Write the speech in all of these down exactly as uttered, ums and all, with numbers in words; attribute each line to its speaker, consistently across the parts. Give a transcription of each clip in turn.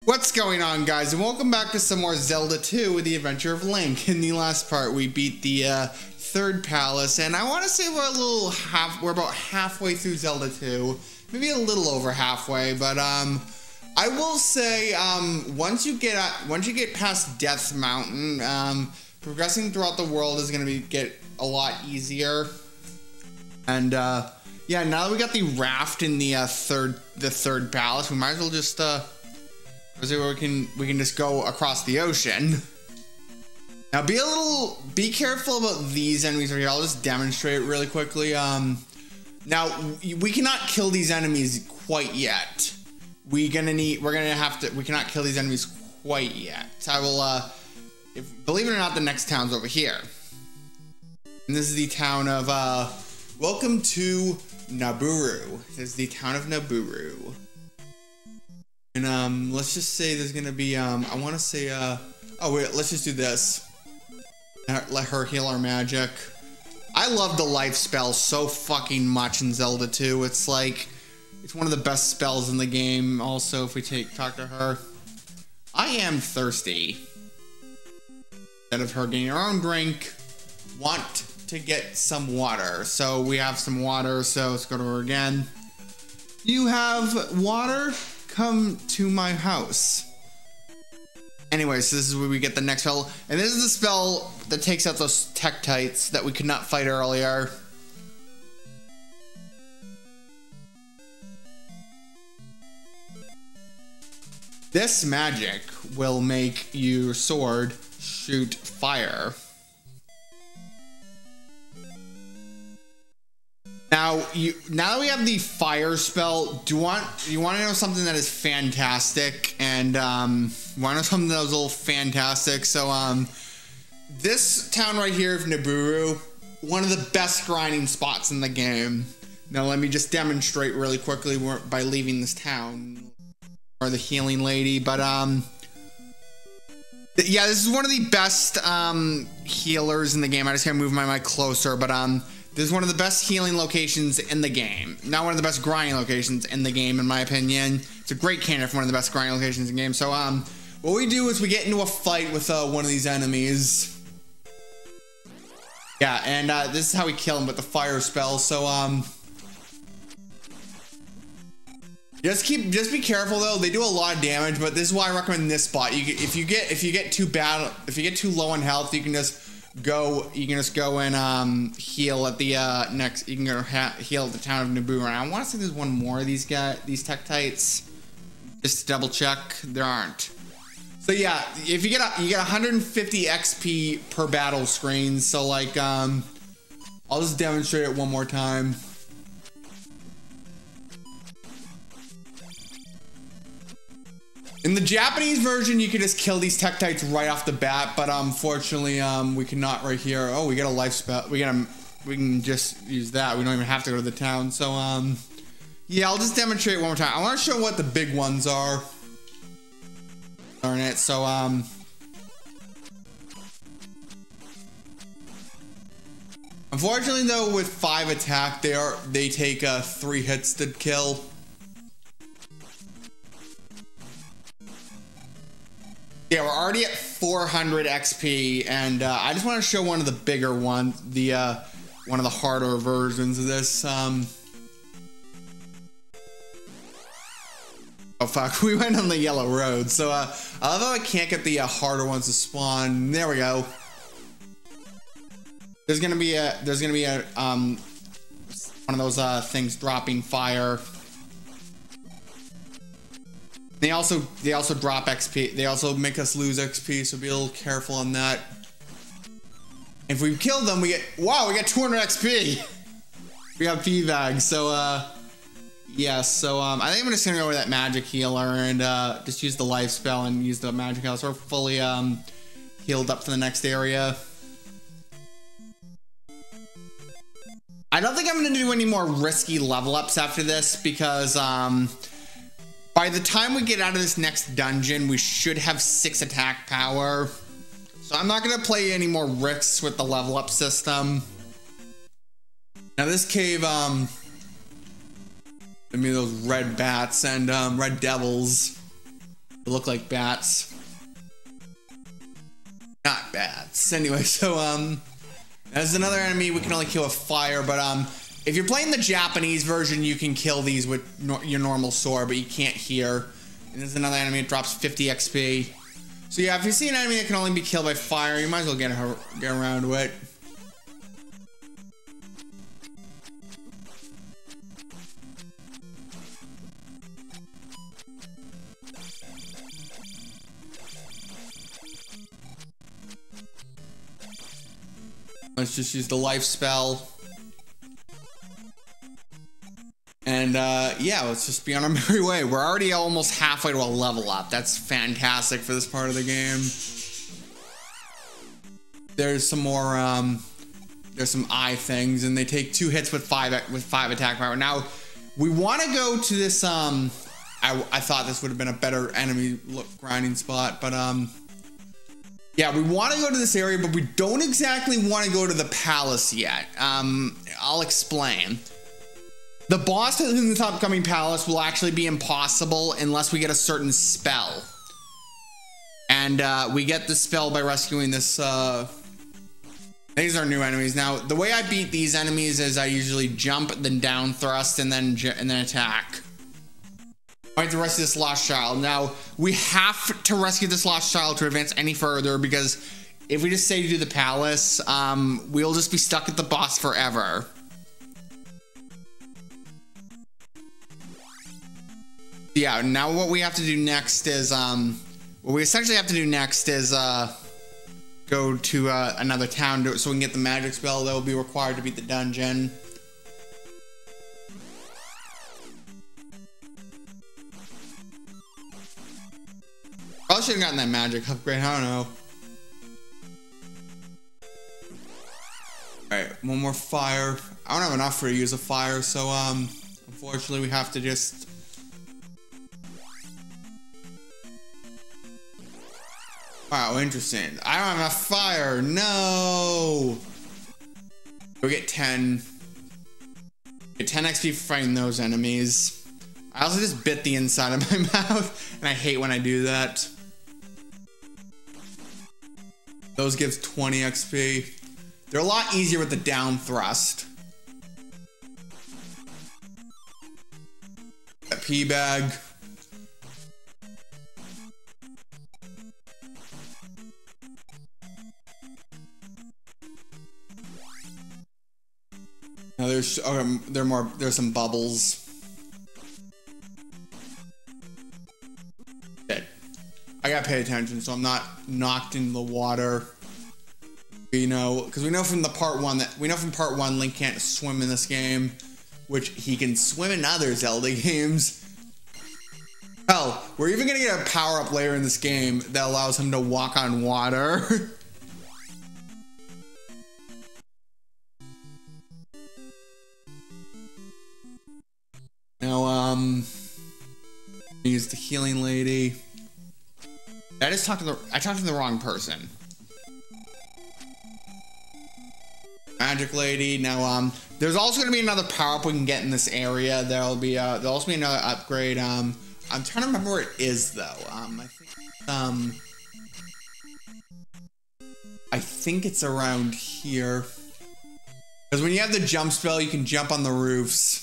Speaker 1: What's going on, guys, and welcome back to some more Zelda two with the Adventure of Link. In the last part, we beat the uh, third palace, and I want to say we're a little half, we're about halfway through Zelda two, maybe a little over halfway, but um, I will say um, once you get uh, once you get past Death Mountain, um, progressing throughout the world is going to be get a lot easier, and uh, yeah, now that we got the raft in the uh, third the third palace, we might as well just uh. where we can we can just go across the ocean. Now be a little be careful about these enemies right here. I'll just demonstrate it really quickly. Um, now we cannot kill these enemies quite yet. We gonna need we're gonna have to we cannot kill these enemies quite yet. I will uh, if, believe it or not, the next town's over here, and this is the town of uh, welcome to Naburu. This is the town of Naburu. And um, let's just say there's gonna be um, I want to say uh, oh wait, let's just do this. Let her heal our magic. I love the life spell so fucking much in Zelda two. It's like it's one of the best spells in the game. Also, if we take talk to her, I am thirsty. Instead of her getting her own drink, want to get some water. So we have some water. So let's go to her again. You have water? Come to my house. Anyway, so this is where we get the next spell, and this is the spell that takes out those Tektites that we could not fight earlier. This magic will make your sword shoot fire. Now, you now that we have the fire spell, do you want you want to know something that is fantastic? And um, want to know something that was a little fantastic? So, um, this town right here of Naburu, one of the best grinding spots in the game. Now, let me just demonstrate really quickly by leaving this town, or the healing lady. But um, th yeah, this is one of the best um healers in the game. I just gotta move my mic closer, but um. This is one of the best healing locations in the game. Not one of the best grinding locations in the game, in my opinion. It's a great candidate for one of the best grinding locations in the game. So, um, what we do is we get into a fight with uh, one of these enemies. Yeah, and uh, this is how we kill him with the fire spell. So, um, just keep, just be careful though. They do a lot of damage, but this is why I recommend this spot. You, if you get, if you get too bad, if you get too low on health, you can just go you can just go and um heal at the uh next you can go ha heal at the town of Naburu. And I want to say there's one more of these guys these Tektites, just to double check. There aren't. So yeah, if you get a, you get one hundred fifty X P per battle screen. So like um I'll just demonstrate it one more time. In the Japanese version, you can just kill these Tektites right off the bat, but unfortunately, um, we cannot right here. Oh, we got a life spell. We got a, we can just use that. We don't even have to go to the town. So, um, yeah, I'll just demonstrate one more time. I want to show what the big ones are. Darn it. So, um, unfortunately, though, with five attack, they are they take uh, three hits to kill. Yeah, we're already at four hundred X P, and uh, I just want to show one of the bigger ones, the uh, one of the harder versions of this. Um, oh fuck, we went on the yellow road. So uh, I love how I can't get the uh, harder ones to spawn. There we go. There's gonna be a there's gonna be a um one of those uh, things dropping fire. They also they also drop X P. They also make us lose X P, so be a little careful on that. If we kill them, we get wow, we get two hundred X P. We have P-Bag, so uh, yeah. So um, I think I'm just gonna go with that magic healer and uh, just use the life spell and use the magic healer. So we're fully um healed up for the next area. I don't think I'm gonna do any more risky level ups after this because um. by the time we get out of this next dungeon, we should have six attack power. So I'm not going to play any more risks with the level up system. Now this cave, um, I mean those red bats and um, red devils. They look like bats. Not bats. Anyway, so um, there's another enemy we can only kill with fire, but um, if you're playing the Japanese version, you can kill these with no your normal sword, but you can't here. And there's another enemy that drops fifty X P. So yeah, if you see an enemy that can only be killed by fire, you might as well get her get around to it. Let's just use the life spell. And uh, yeah, let's just be on our merry way. We're already almost halfway to a level up. That's fantastic for this part of the game. There's some more, um, there's some eye things, and they take two hits with five with five attack power. Now, we want to go to this, um, I, I thought this would have been a better enemy look grinding spot, but um, yeah, we want to go to this area, but we don't exactly want to go to the palace yet. Um, I'll explain. The boss in this upcoming palace will actually be impossible unless we get a certain spell. And uh, we get the spell by rescuing this, uh, these are new enemies. Now, the way I beat these enemies is I usually jump, then down thrust, and then and then attack. I have to rescue this lost child. Now, we have to rescue this lost child to advance any further, because if we just say to do the palace, um, we'll just be stuck at the boss forever. Yeah, now what we have to do next is, um, what we essentially have to do next is, uh, go to, uh, another town to, so we can get the magic spell that will be required to beat the dungeon. Probably should have gotten that magic upgrade, I don't know. Alright, one more fire. I don't have enough for to use a fire, so, um, unfortunately we have to just... Wow, interesting. I don't have enough fire. No. Go get ten. Get ten X P for fighting those enemies. I also just bit the inside of my mouth, and I hate when I do that. Those gives twenty X P. They're a lot easier with the down thrust. A pea bag. Now there's um, there are more. There's some bubbles. Dead. I gotta pay attention so I'm not knocked in the water. You know, because we know from the part one that we know from part one Link can't swim in this game, which he can swim in other Zelda games. Hell, we're even gonna get a power up later in this game that allows him to walk on water. Now, um, use the healing lady. I just talked to the I talked to the wrong person. Magic lady. Now, um, there's also gonna be another power up we can get in this area. There'll be uh, there'll also be another upgrade. Um, I'm trying to remember where it is though. Um, I think um, I think it's around here. Because when you have the jump spell, you can jump on the roofs.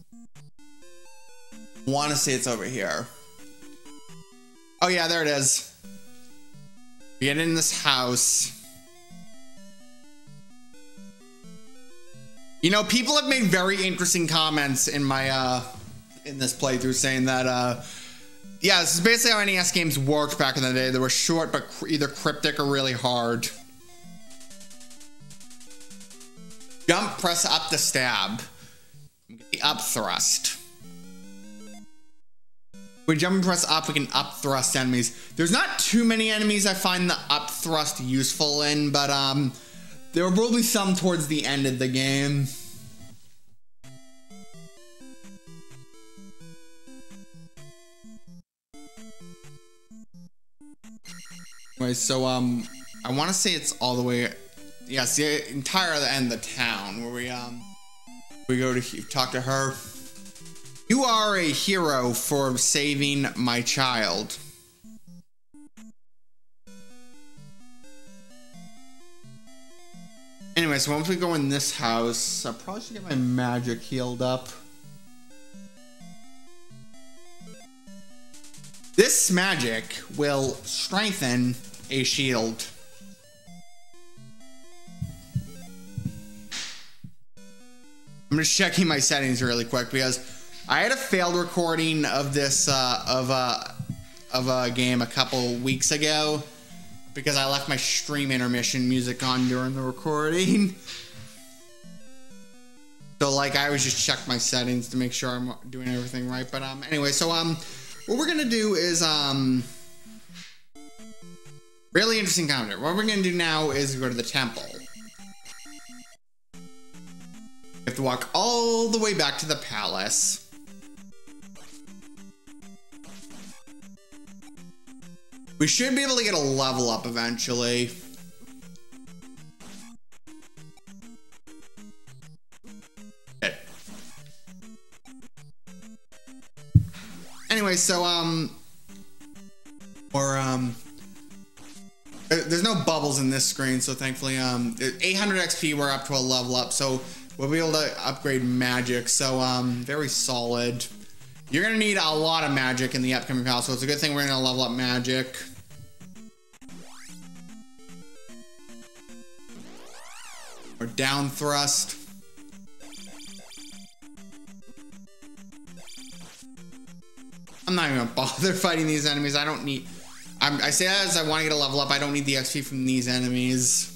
Speaker 1: Want to say it's over here. Oh yeah, there it is. We get in this house. You know, people have made very interesting comments in my uh in this playthrough saying that uh yeah, this is basically how N E S games worked back in the day. They were short but cr either cryptic or really hard. Jump, press up to stab. The up thrust. When we jump and press up, we can up thrust enemies. There's not too many enemies I find the up thrust useful in, but um, there will be some towards the end of the game. Anyway, so um, I want to say it's all the way, yes, the entire end of the town where we um, we go to talk to her. You are a hero for saving my child. Anyway, so once we go in this house, I probably should get my magic healed up. This magic will strengthen a shield. I'm just checking my settings really quick because I had a failed recording of this uh, of a of a game a couple weeks ago because I left my stream intermission music on during the recording. So like I always just check my settings to make sure I'm doing everything right. But um anyway, so um what we're gonna do is um really interesting comment. What we're gonna do now is go to the temple. We have to walk all the way back to the palace. We should be able to get a level up eventually. Okay. Anyway, so um or um there's no bubbles in this screen, so thankfully um eight hundred X P, we're up to a level up, so we'll be able to upgrade magic. So um very solid. You're gonna need a lot of magic in the upcoming palace, so it's a good thing we're gonna level up magic. Or down thrust. I'm not even gonna bother fighting these enemies. I don't need. I'm, I say that as I want to get a level up. I don't need the X P from these enemies.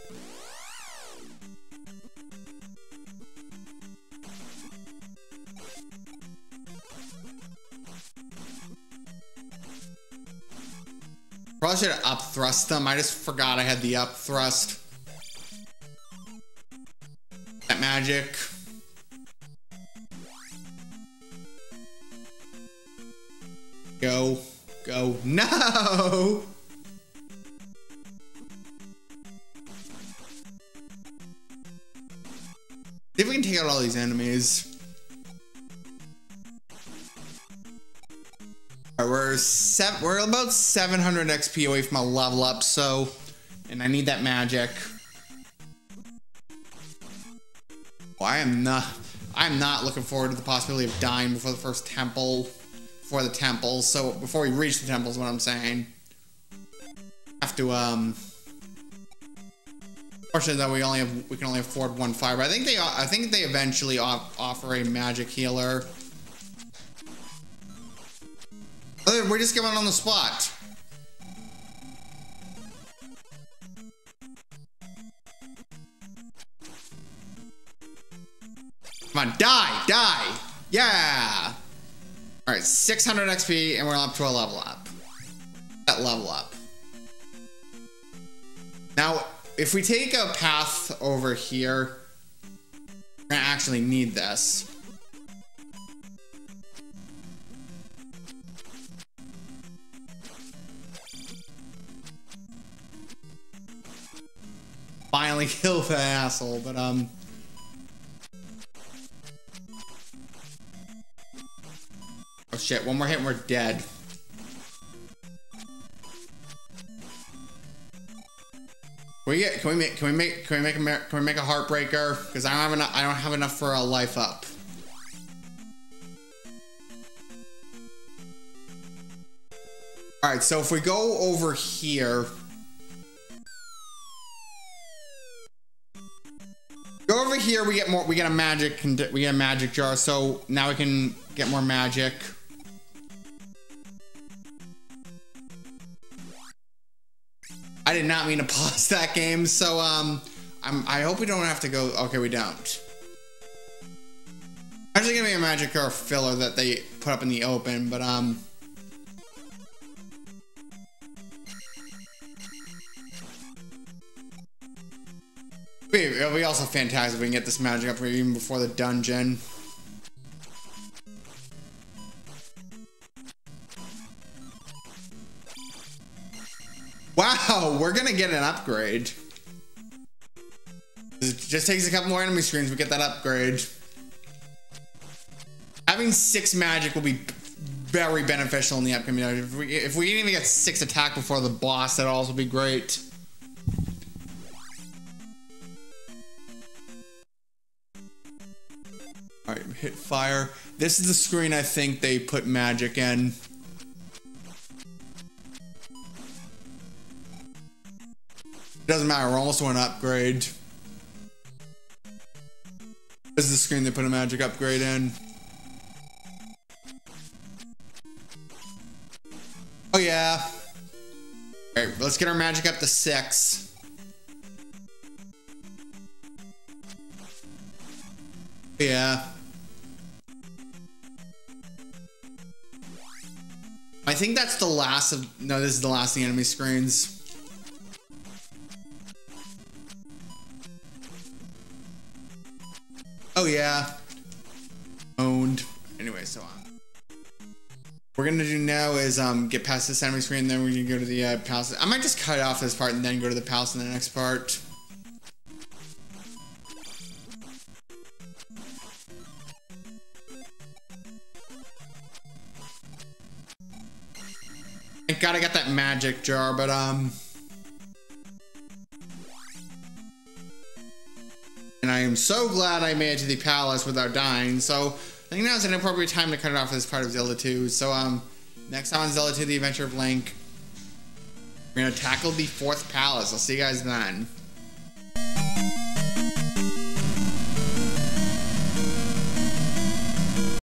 Speaker 1: Probably should have up thrust them. I just forgot I had the up thrust. That magic. Go. Go. No! See if we can take out all these enemies. Alright, we're seven, we're about seven hundred X P away from a level up, so, and I need that magic. Well, I am not, I'm not looking forward to the possibility of dying before the first temple, before the temple, so before we reach the temple is what I'm saying. Have to, um, fortunately that we only have, we can only afford one fire, but I think they, I think they eventually off, offer a magic healer. Oh, we're just giving on the spot. Come on, die, die. Yeah. All right, six hundred X P and we're up to a level up. That level up. Now, if we take a path over here, we're gonna actually need this. Finally kill the asshole, but um oh shit, one more hit and we're dead. Can we get can we make can we make can we make a can we make a heartbreaker? Because I don't have enough I don't have enough for a life up. Alright, so if we go over here, go over here, we get more, we get a magic, we get a magic jar, so now we can get more magic. I did not mean to pause that game, so um, I'm, I hope we don't have to go, okay, we don't. Actually gonna be a magic jar filler that they put up in the open, but um, it'll be also fantastic if we can get this magic up even before the dungeon. Wow, we're gonna get an upgrade. It just takes a couple more enemy screens, we get that upgrade. Having six magic will be very beneficial in the upcoming dungeon. If we, if we can even get six attack before the boss, that'll also be great. hit fire. This is the screen I think they put magic in. Doesn't matter, we're almost on an upgrade. This is the screen they put a magic upgrade in. Oh yeah. Alright, let's get our magic up to six. Yeah. I think that's the last of, no, this is the last of the enemy screens. Oh yeah. Owned. Anyway, so um, what we're gonna do now is um get past this enemy screen, then we're gonna go to the uh, palace. I might just cut off this part and then go to the palace in the next part. Thank God I got that magic jar, but um and I am so glad I made it to the palace without dying. So I think now is an appropriate time to cut it off for this part of Zelda two. So um, next time on Zelda two, The Adventure of Link, we're gonna tackle the fourth palace. I'll see you guys then.